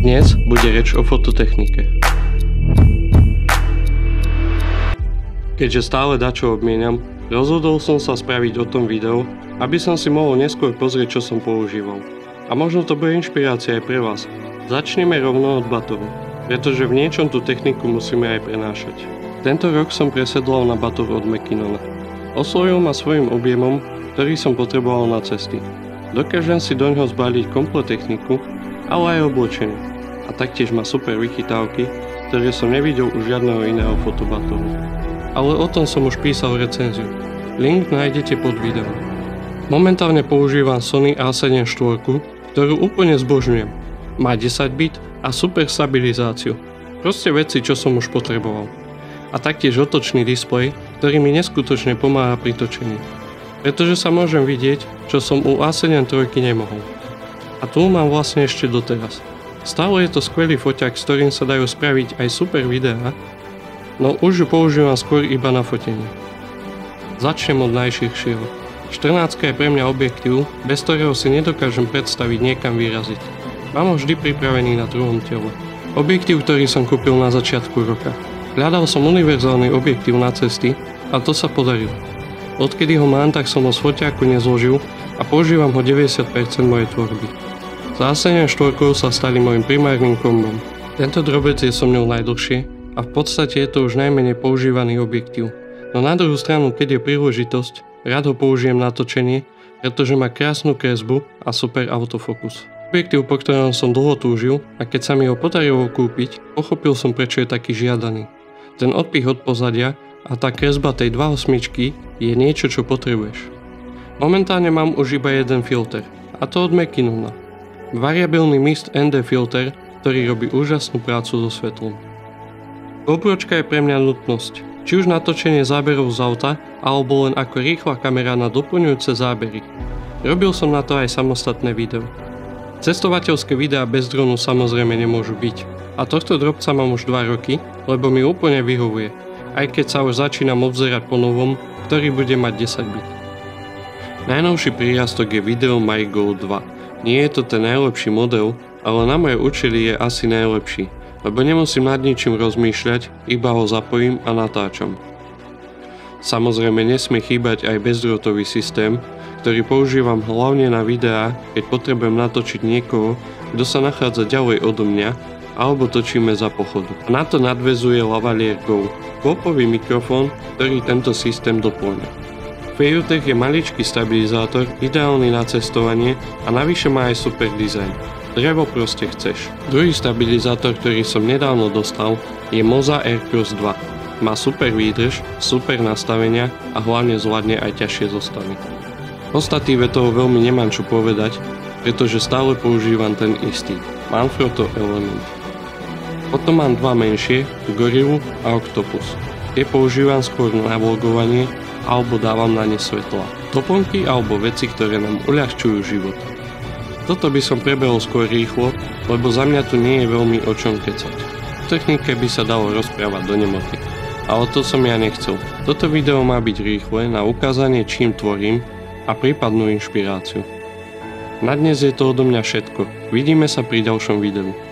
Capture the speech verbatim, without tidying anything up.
Dnes bude reč o fototechnike. Keďže stále dačo obmieniam, rozhodol som sa spraviť o tom video, aby som si mohol neskôr pozrieť, čo som používal. A možno to bude inšpirácia aj pre vás. Začneme rovno od batoru, pretože v niečom tú techniku musíme aj prenášať. Tento rok som presedlal na bator od Mackinnona. Osvojil ma svojim objemom, ktorý som potreboval na cesty. Dokážem si doňho zbaliť komplet techniku, ale aj oblečenie. A taktiež má super vychytávky, ktoré som nevidel u žiadneho iného fotobatoru. Ale o tom som už písal recenziu. Link nájdete pod videom. Momentálne používam Sony á sedem štyri, ktorú úplne zbožňujem. Má desať bit a super stabilizáciu. Proste veci, čo som už potreboval. A taktiež otočný displej, ktorý mi neskutočne pomáha pri točení. Pretože sa môžem vidieť, čo som u á sedem tri nemohol. A tu mám vlastne ešte doteraz. Stále je to skvelý foťák, s ktorým sa dajú spraviť aj super videá, no už ju používam skôr iba na fotenie. Začnem od najširšieho. štrnástka je pre mňa objektív, bez ktorého si nedokážem predstaviť niekam vyraziť. Mám ho vždy pripravený na druhom tele. Objektív, ktorý som kúpil na začiatku roka. Hľadal som univerzálny objektív na cesty a to sa podarilo. Odkedy ho mám, tak som ho z foťáku nezložil a používam ho deväťdesiat percent mojej tvorby. S á sedem štyri sa stali môjim primárnym kombom. Tento drobec je so mnou najdlhšie a v podstate je to už najmenej používaný objektív. No na druhú stranu, keď je príležitosť, rád ho použijem na točenie, pretože má krásnu kresbu a super autofokus. Objektív, po ktorom som dlho túžil, a keď sa mi ho podarilo kúpiť, pochopil som, prečo je taký žiadaný. Ten odpich od pozadia a tá kresba tej dva osem je niečo, čo potrebuješ. Momentálne mám už iba jeden filter, a to od Mackinnona. Variabilný Mist en dé filter, ktorý robí úžasnú prácu so svetlom. GoPročka je pre mňa nutnosť, či už natočenie záberov z auta, alebo len ako rýchla kamera na doplňujúce zábery. Robil som na to aj samostatné video. Cestovateľské videá bez dronu samozrejme nemôžu byť. A tohto drobca mám už dva roky, lebo mi úplne vyhovuje. Aj keď sa už začínam obzerať po novom, ktorý bude mať desať bit. Najnovší prírastok je Videomic Go dva. Nie je to ten najlepší model, ale na moje účely je asi najlepší, lebo nemusím nad ničím rozmýšľať, iba ho zapojím a natáčam. Samozrejme nesmie chýbať aj bezdrôtový systém, ktorý používam hlavne na videá, keď potrebujem natočiť niekoho, kto sa nachádza ďalej odo mňa, alebo točíme za pochodu. Na to nadväzuje Lavalier Go, popový mikrofón, ktorý tento systém doplňa. Feiyutech je maličký stabilizátor, ideálny na cestovanie a navyše má aj super dizajn. Drevo proste chceš. Druhý stabilizátor, ktorý som nedávno dostal, je Moza Aircross dva. Má super výdrž, super nastavenia a hlavne zvládne aj ťažšie zostavy. Ostatníve toho veľmi nemám čo povedať, pretože stále používam ten istý, Manfrotto Element. Potom mám dva menšie, Gorillu a Octopus. Tie používam skôr na vlogovanie alebo dávam na ne svetla. Doplnky alebo veci, ktoré nám uľahčujú život. Toto by som prebehol skôr rýchlo, lebo za mňa tu nie je veľmi o čom kecať. V technike by sa dalo rozprávať do nemoty. Ale to som ja nechcel. Toto video má byť rýchle na ukázanie, čím tvorím a prípadnú inšpiráciu. Na dnes je to odo mňa všetko. Vidíme sa pri ďalšom videu.